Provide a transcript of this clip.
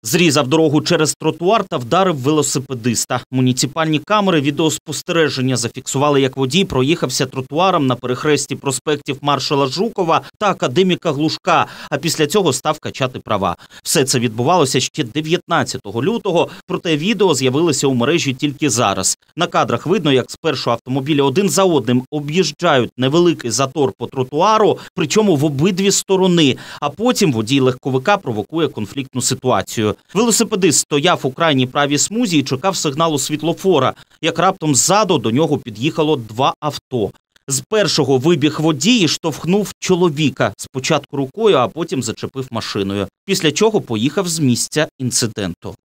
Зрізав дорогу через тротуар та вдарив велосипедиста. Муніципальні камери відеоспостереження зафіксували, як водій проїхався тротуаром на перехресті проспектів Маршала Жукова та Академіка Глушка, а після цього став качати права. Все це відбувалося ще 19 лютого, проте відео з'явилося у мережі тільки зараз. На кадрах видно, як спершу автомобілі один за одним об'їжджають невеликий затор по тротуару, причому в обидві сторони, а потім водій легковика провокує конфліктну ситуацію. Велосипедист стояв у крайній правій смузі і чекав сигналу світлофора, як раптом ззаду до нього під'їхало два авто. З першого вибіг водій і штовхнув чоловіка, спочатку рукою, а потім зачепив машиною, після чого поїхав з місця інциденту.